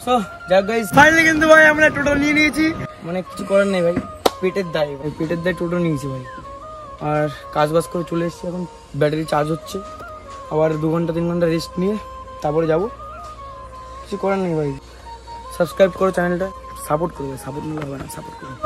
So যাক guys finally কিন্তু ভাই আমরা টোটো নিয়ে নিয়েছি, মানে কিছু করার নেই ভাই, পেটের দায় ভাই, পেটের দায় টোটো নিয়েছি ভাই। আর কাজ বাজ করে চলে এসেছি, এখন ব্যাটারি চার্জ হচ্ছে, আবার 2 ঘন্টা 3 ঘন্টা রেস্ট নিয়ে তারপরে যাবো। কিছু করার নেই ভাই, সাবস্ক্রাইব করো চ্যানেলটা, সাপোর্ট করবে, সাপোর্ট নিলে হবে না, সাপোর্ট করবে।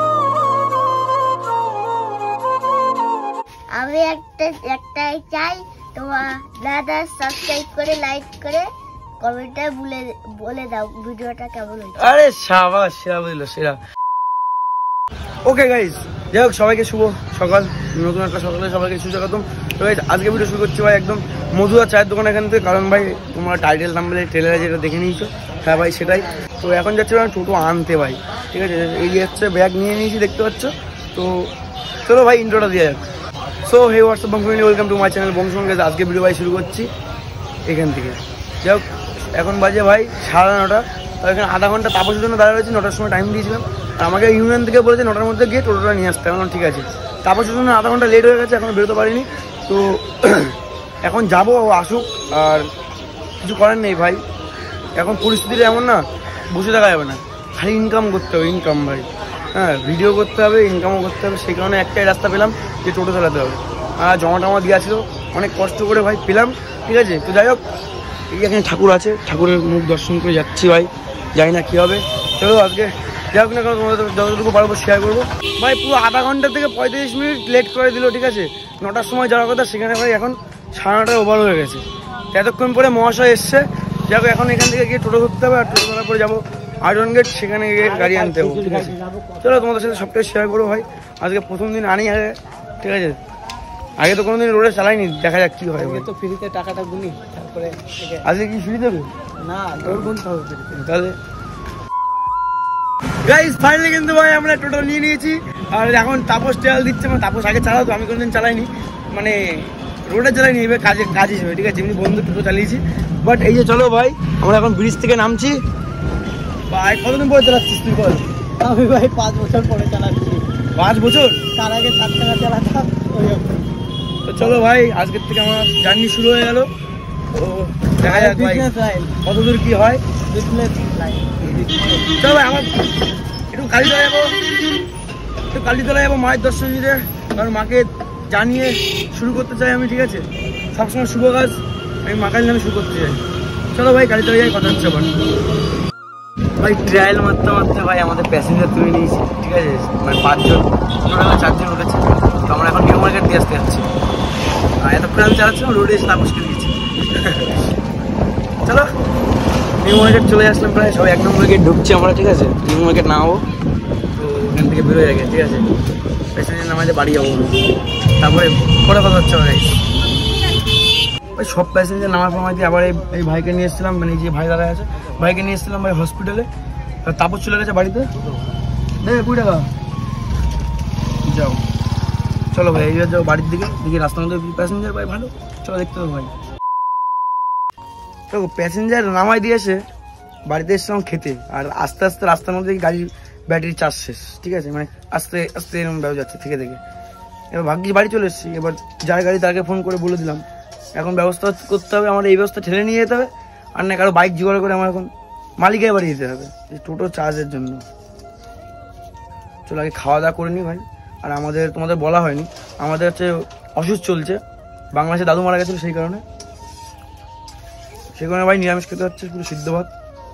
আমি একটাই চাই, তোমার দাদা সাবস্ক্রাইব করে লাইক করে কমেন্টে বলে দাও ভিডিওটা কেমন হয়েছে। আরে শাবাশ, সেরা বুঝলো, সেরা। ওকে গাইস, যাই হোক সবাইকে শুভ সকাল, নতুন একটা সকালে সবাইকে সুস্বাগতম। তো গাইস আজকে ভিডিও শুরু করছি ভাই একদম মধুয়া চায়ের দোকান এখান থেকে, কারণ ভাই তোমরা টাইটেল নাম্বারে ট্রেলারে যেটা দেখে নিয়েছো, হ্যাঁ ভাই সেটাই। তো এখন যাচ্ছি ভাই টোটো আনতে ভাই, ঠিক আছে, এই হচ্ছে ব্যাগ নিয়ে নিয়েছি দেখতে পাচ্ছ। তো চলো ভাই ইন্ট্রোটা দিয়ে যাক। So hey what's up Banshi, welcome to my channel Banshi. আজকে ভিডিও ভাই শুরু করছি এখান থেকে। যাই হোক এখন বাজে ভাই 9:30, তো এখানে আধা ঘন্টা তাপসের জন্য দাঁড়িয়ে রয়েছি, 9টার সময় টাইম দিয়েছিলাম। আর আমাকে ইউনিয়ন থেকে বলেছে 9টার মধ্যে গিয়ে টোটোটা নিয়ে আসতে, এখন ঠিক আছে। তাপসের জন্য আধা ঘন্টা লেট হয়ে গেছে, এখনো বেরোতে পারিনি। তো এখন যাবো, আসুক, আর কিছু করার নেই ভাই, এখন পরিস্থিতিটা এমন না, বসে থাকা যাবে না, খালি ইনকাম করতে হবে, ইনকাম ভাই, হ্যাঁ ভিডিও করতে হবে, ইনকামও করতে হবে। সেই কারণে একটাই রাস্তা পেলাম যে টোটো চালাতে হবে। আর জমা টমা দেওয়া ছিল, অনেক কষ্ট করে ভাই পেলাম, ঠিক আছে। তো যাই হোক এই এখানে ঠাকুর আছে, ঠাকুরের মুখ দর্শন করে যাচ্ছি ভাই, জানি না কী হবে। চলো আজকে যাই হোক না কারণ তোমাদের যতটুকু পারবো শেয়ার করবো ভাই। পুরো আধা ঘন্টা থেকে 45 মিনিট লেট করে দিল, ঠিক আছে। 9টার সময় যাওয়ার কথা, সেখানে ভাই এখন 9:30 ওভার হয়ে গেছে। এতক্ষণ পরে মহাশয় এসছে, যাই হোক এখন এখান থেকে গিয়ে টোটো ধরতে হবে, আর টোটো ধরার পরে যাবো আয়রন গেট, সেখানে গিয়ে গাড়ি আনতে হবে, ঠিক আছে। চলো তোমাদের সাথে সবটাই শেয়ার করবো ভাই, আজকে প্রথম দিন আনি আগে, ঠিক আছে। আগে তো কোনোদিন রোডে চালাইনি, দেখা যাক কি হয়। তো ফ্রিতে টাকাটা গুনি, তারপরে আজকে কি ফ্রি দেবে না, তোর গুনতে হবে ফ্রিতে। তাহলে গাইস ফাইনালি কিন্তু ভাই আমরা টোটো নিয়ে নিয়েছি, আর এখন তাপস তেল দিচ্ছে, মানে তাপস আগে চালাতো, আমি কোনোদিন চালাইনি, মানে রোডে চালাইনি, এবার কাজ হিসেবে, ঠিক আছে, এমনি বন্ধু টোটো চালিয়েছি। বাট এই যে চলো ভাই আমরা এখন ব্রিজ থেকে নামছি। ভাই কতদিন পরে চালাচ্ছিস তুই বল? আমি ভাই 5 বছর পরে চালাচ্ছি। 5 বছর? তার আগে 7 টাকা চালাতাম। তো চলো ভাই আজকের থেকে আমার জার্নি শুরু হয়ে গেল, তো দেখা যাক ভাই কতদূর কি হয়। চলো ভাই আমার একটু কালীতলা যাবো, মায়ের দর্শন নিতে, কারণ মাকে জানিয়ে শুরু করতে চাই আমি, ঠিক আছে। সবসময় শুভ কাজ আমি মা কালী নামে শুরু করতে চাই। চলো ভাই কালীতলা যাই, কথা হচ্ছে আবার। ভাই ট্রায়াল মারতে মারতে ভাই আমাদের প্যাসেঞ্জার তুলে নিয়েছি, ঠিক আছে, মানে 5 জন, 4 জন উঠেছে। তো আমরা এখন নিউ মার্কেট দিয়ে আসতে যাচ্ছি, আর এতক্ষণ আমি চালাচ্ছিলাম রোডে এসে তাপসকে দিয়েছি। চলো নিউ মার্কেট চলে আসলাম প্রায়, সবাই 1 নম্বর গেট ঢুকছি আমরা, ঠিক আছে। নিউ মার্কেট নামাবো, তো এখান থেকে বেরোয় আগে, ঠিক আছে, প্যাসেঞ্জার নামাতে বাড়ি যাবো, তারপরে পরে কথা হচ্ছে ভাই। ওই সব প্যাসেঞ্জার নামার পর দিয়ে আবার এই ভাইকে নিয়ে এসেছিলাম, মানে যে ভাই দাঁড়ায় আছে, ভাইকে নিয়ে এসেছিলাম ভাই হসপিটালে। তাপস চলে গেছে বাড়িতে, 20 টাকা যাও। চলো ভাই এই যাও বাড়ির দিকে, দেখি রাস্তার মধ্যে প্যাসেঞ্জার ভাই ভালো, চলো দেখতে হবে ভাই। তো প্যাসেঞ্জার নামাই দিয়েছে, বাড়িতে এসেছিলাম খেতে, আর আস্তে আস্তে রাস্তার মধ্যে গাড়ির ব্যাটারি চার্জ শেষ, ঠিক আছে, মানে আস্তে আস্তে এরকম ব্যাপার যাচ্ছে থেকে। এবার ভাগ্যিস বাড়ি চলে এসেছি, এবার যার গাড়ি তাকে ফোন করে বলে দিলাম, এখন ব্যবস্থা করতে হবে, আমার এই ব্যবস্থা ঠেলে নিয়ে যেতে হবে, আর না কারো বাইক জোগাড় করে আমার এখন মালিকের বাড়ি যেতে হবে টোটো চার্জের জন্য। চলো আগে খাওয়া দাওয়া করে নি ভাই। আর আমাদের তোমাদের বলা হয়নি, আমাদের হচ্ছে অসুস্থ চলছে, বাংলাদেশে দাদু মারা গেছিল, সেই কারণে ভাই নিরামিষ খেতে হচ্ছে, পুরো সিদ্ধ ভাত।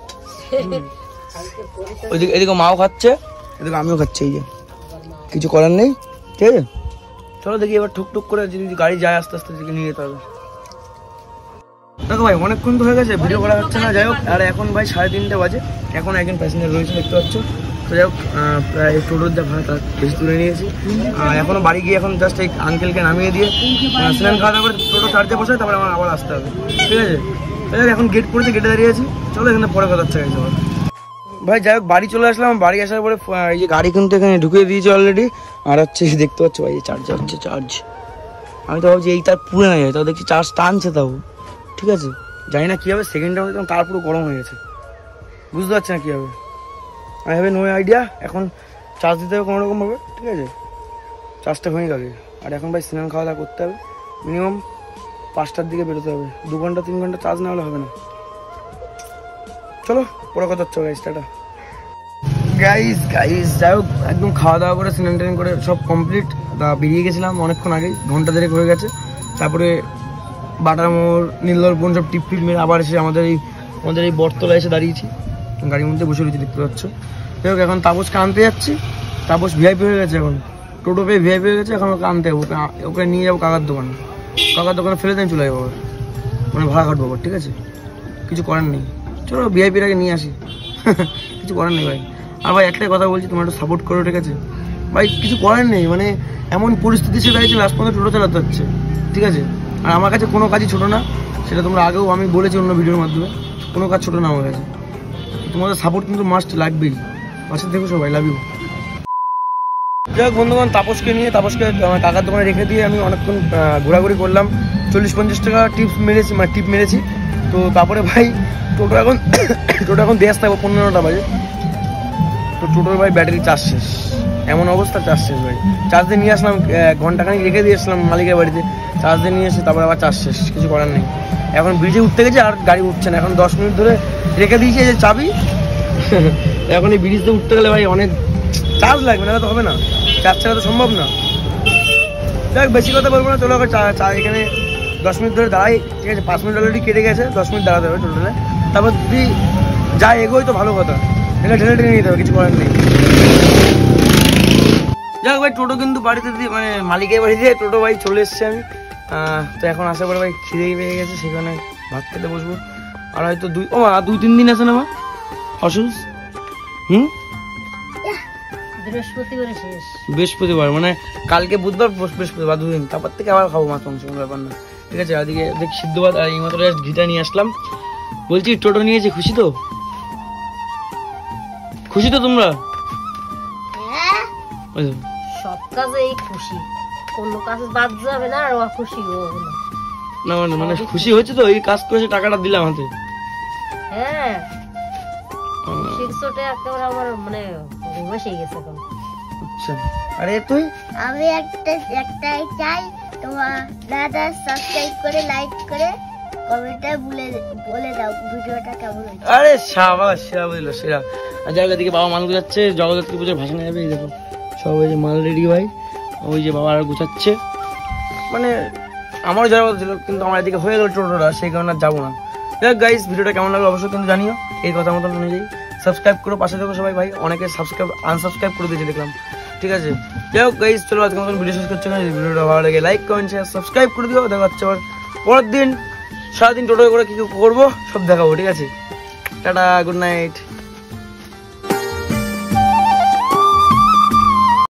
ওইদিকে এদিকে মাও খাচ্ছে, এদিকে আমিও খাচ্ছি, এই যে কিছু করার নেই, ঠিক আছে। চলো দেখি এবার ঠুকটুক করে যদি গাড়ি যায় আস্তে আস্তে দিকে নিয়ে যেতে হবে। দেখো ভাই অনেকক্ষণ তো হয়ে গেছে, ভিডিও করা হচ্ছে না, যাই হোক। আর এখন ভাই 3:30 বাজে, এখন একজন প্যাসেঞ্জার রয়েছে দেখতে পাচ্ছ। তো যাই হোক প্রায় টোটোর যা ভাড়া তার বেশি তুলে নিয়েছি, আর এখনো বাড়ি গিয়ে এখন জাস্ট এই আঙ্কেলকে নামিয়ে দিয়ে স্নান খাওয়া দাওয়া করে টোটো চার্জে বসায়, তারপরে আমার আবার আসতে হবে, ঠিক আছে। এখন গেট করেছে, গেটে দাঁড়িয়ে আছি, চলো এখানে পরে কথা হচ্ছে ভাই। যাই হোক বাড়ি চলে আসলাম, বাড়ি আসার পরে এই যে গাড়ি কিন্তু এখানে ঢুকিয়ে দিয়েছি অলরেডি, আর হচ্ছে দেখতে পাচ্ছ ভাই চার্জার হচ্ছে চার্জ। আমি তো ভাবছি এই তার পুরে না যায়, তাও দেখছি চার্জ টানছে, তাও ঠিক আছে। জানি না কী হবে, সেকেন্ডটা দেখলাম তার পুরো গরম হয়ে গেছে, বুঝতে পারছি না কী হবে, আই হ্যাভ নো আইডিয়া। এখন চার্জ দিতে হবে কোনোরকমভাবে, ঠিক আছে, চার্জটা হয়ে গেছে। আর এখন ভাই স্নান খাওয়া দাওয়া করতে হবে, মিনিমাম 5টার দিকে বেরোতে হবে, 2 ঘন্টা 3 ঘন্টা চার্জ না হলে হবে না। চলো পরে কথা হচ্ছে গাইস, টাটা। গাইস যাই হোক একদম খাওয়া দাওয়া করে স্নান টান করে সব কমপ্লিট, বেরিয়ে গেছিলাম অনেকক্ষণ আগে, ঘন্টা দেড়েক হয়ে গেছে। তারপরে বাটার মোড় নীলদর্পণ সব টিপ টিপ মেরে আবার এসে আমাদের এই বটতলায় এসে দাঁড়িয়েছি, গাড়ির মধ্যে বসে রয়েছি দেখতে পাচ্ছ। যাই হোক এখন তাপসকে আনতে যাচ্ছি, তাপস ভিআইপি হয়ে গেছে, এখন টোটো পেয়ে ভিআইপি হয়ে গেছে, এখন ওকে আনতে যাবো, ওকে নিয়ে যাবো কাকার দোকানে ফেলে দেন চলে যাবো, মানে ভাড়া কাটবো, ঠিক আছে, কিছু করার নেই, চলো ভিআইপির আগে নিয়ে আসি। কিছু করার নেই ভাই। আর ভাই একটাই কথা বলছি, তোমরা একটু সাপোর্ট করো, ঠিক আছে ভাই, কিছু করার নেই, মানে এমন পরিস্থিতি সে দাঁড়িয়েছে লাস্ট পর্যন্ত টোটো চালাতে হচ্ছে, ঠিক আছে। আর আমার কাছে কোনো কাজই ছোটো না, সেটা তোমরা আগেও আমি বলেছি অন্য ভিডিওর মাধ্যমে, কোনো কাজ ছোটো না আমার কাছে। তোমাদের সাপোর্ট কিন্তু মাস্ট লাগবেই, পাশে দেখো সবাই, লাভ ইউ। যাই হোক বন্ধুগণ, তাপসকে আমার কাকার দোকানে রেখে দিয়ে আমি অনেকক্ষণ ঘোরাঘুরি করলাম, 40-50 টাকা টিপ মেরেছি। তো তারপরে ভাই টোটো এখন দিয়ে আসতে হবে 15টা বাজে। তো টোটোর ভাই ব্যাটারি চার্জ শেষ, এমন অবস্থা, চার্জ শেষ ভাই। চার্জ দিয়ে নিয়ে আসলাম, ঘন্টাখানিক রেখে দিয়ে আসলাম মালিকের বাড়িতে, চার্জ দিয়ে নিয়ে এসে তারপরে আবার চার্জ শেষ, কিছু করার নেই। এখন ব্রিজে উঠতে গেছে আর গাড়ি উঠছে না, এখন 10 মিনিট ধরে রেখে দিয়েছি যে চাবি। এখন এই ব্রিজে উঠতে গেলে ভাই অনেক চার্জ লাগবে, না তো হবে না, চার্জ ছাড়া তো সম্ভব না। দেখ বেশি কথা বলবো না, চলো এখানে 10 মিনিট ধরে দাঁড়াই, ঠিক আছে। 5 মিনিট অলরেডি কেটে গেছে, 10 মিনিট দাঁড়াতে হবে টোটালে। তারপর যদি যা এগোই তো ভালো কথা, এটা ঠেলে নিতে হবে, কিছু করার নেই। যাক ভাই টোটো কিন্তু বাড়িতে দিয়ে, মানে মালিকের বাড়িতে টোটো ভাই চলে এসছে আমি। তো এখন আসার পরে ভাই খিদেই পেয়ে গেছে, সেখানে ভাত খেতে বসবো। আর হয়তো 2-3 দিন আছে না মা অসুস্থ? বৃহস্পতিবার মানে কালকে বুধবার, বৃহস্পতিবার 2 দিন, তারপর থেকে আবার খাবো মাছ মাংস, কোনো ব্যাপার না, ঠিক আছে। আদিকে দেখ সিদ্ধ ভাত আর এই মাত্র ঘিটা নিয়ে আসলাম। বলছি টোটো নিয়েছি, খুশি তো? খুশি তো তোমরা? সব কাজেই খুশি, কোনো কাজ বাদ যাবে না, আর খুশি হবে না, মানে খুশি হচ্ছে তো, এই কাজ করে টাকাটা দিলাম হাতে। হ্যাঁ শিখছোটা একেবারে আমার মানে বসে গেছে এখন। আচ্ছা আরে তুই, আমি একটাই চাই, তোমার দাদা সাবস্ক্রাইব করে লাইক করে কমেন্টে বলে দাও ভিডিওটা কেমন হয়েছে। আরে শাবাশ, সেরা বুঝলো, সেরা। আর যাই হোক এদিকে বাবা মাল গুছাচ্ছে, জগদ্ধাত্রী পুজোর ভাষণ যাবে, এই দেখো সব ওই যে মাল রেডি ভাই, ওই যে বাবা আর গুছাচ্ছে, মানে আমারও যাওয়ার কথা ছিল কিন্তু আমার এদিকে হয়ে গেল টোটোটা, সেই কারণে আর যাবো না। যাই হোক গাইস ভিডিওটা কেমন লাগলো অবশ্যই কিন্তু জানিও, এই কথা মতন অনুযায়ী সাবস্ক্রাইব করো, পাশে দেখো সবাই ভাই, অনেকে আনসাবস্ক্রাইব করে দিয়েছে দেখলাম, ঠিক আছে। যাই হোক গাইস চলো আজকে মতন ভিডিও শেষ করছি, ভিডিওটা ভালো লাগে লাইক কমেন্ট শেয়ার সাবস্ক্রাইব করে দিও। দেখা হচ্ছে আবার পরের দিন, সারাদিন টোটো করে কি করবো সব দেখাবো, ঠিক আছে। Tata, good night.